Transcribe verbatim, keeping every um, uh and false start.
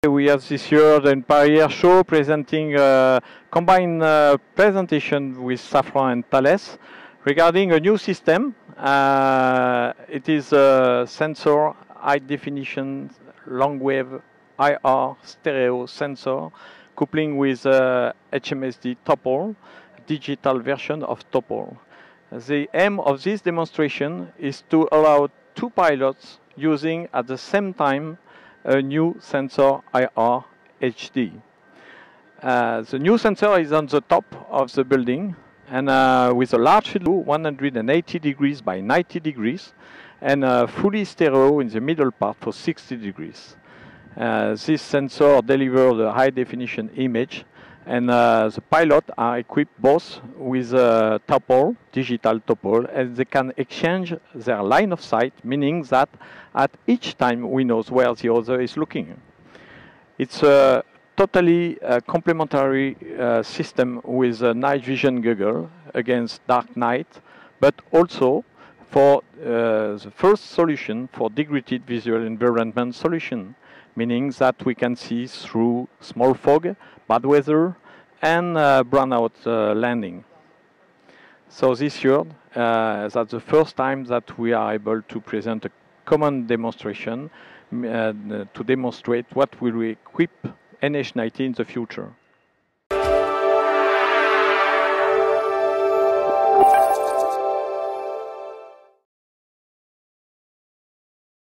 We have this year the Paris Air Show presenting a combined uh, presentation with Safran and Thales regarding a new system. Uh, it is a sensor, high definition, long wave I R stereo sensor, coupling with uh, H M S D Topol, digital version of Topol. The aim of this demonstration is to allow two pilots using at the same time a new sensor I R H D. Uh, the new sensor is on the top of the building and uh, with a large field one hundred eighty degrees by ninety degrees and uh, fully stereo in the middle part for sixty degrees. Uh, this sensor delivers a high definition image, and uh, the pilots are equipped both with a Topol, digital Topol, and they can exchange their line of sight, meaning that at each time we know where the other is looking. It's a totally uh, complementary uh, system with a night vision goggle against dark night, but also for uh, the first solution for degraded visual environment solution, meaning that we can see through small fog, bad weather, and uh, brownout uh, landing. So this year, uh, that's the first time that we are able to present a common demonstration uh, to demonstrate what will we equip N H ninety in the future.